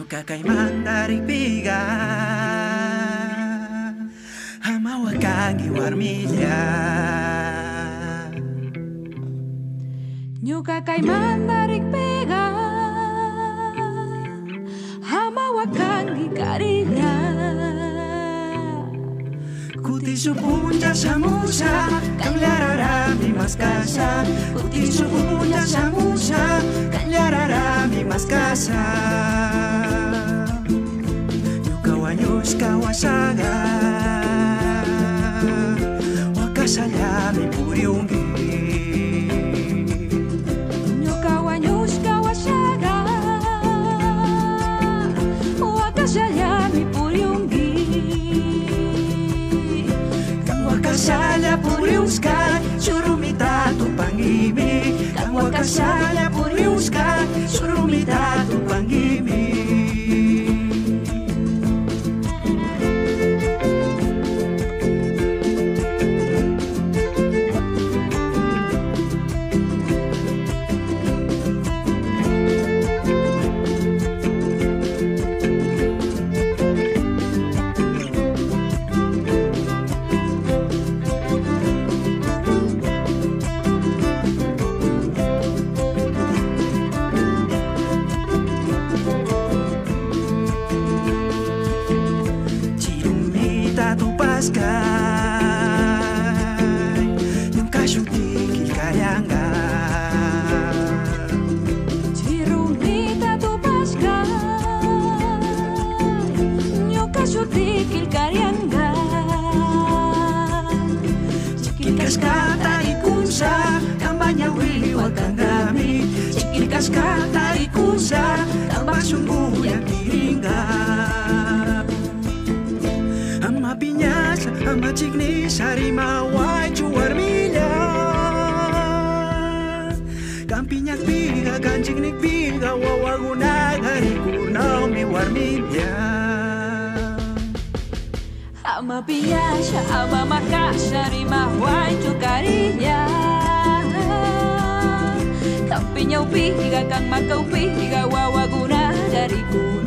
Kakaiman dari piga Hama wakangi warmilya Nyuka kaiman dari piga Hama wakangi karinya Kuti supunja samusa Kang lararami mas kasa Kuti supunja samusa Kang lararami mas kasa Yukawanyus kawasaga Wakasalami puriungi Nyukawanyus kawasaga Wakasalami puriungi Wakasala puriuska surumita tu pangimi Kang wakasala puriuska surumita tu pangimi tu paskai Yung kasyutikil karyanga Cirumita tu paskai Yung kasyutikil karyanga Cikilkas kata ikunsa Kambanya wiwag kang gami Cikilkas kata ikunsa Tambah sungguh yang dihinggap Ama pinyasa, ama cikni Sarimawai cuarmilya Kampinyak piga, kan ciknik piga Wawaguna gari kurnau mi warmilya Ama piyasya, ama makasya Rimawai cukarinya Kampinyau piga, kang makau piga Wawaguna dari ku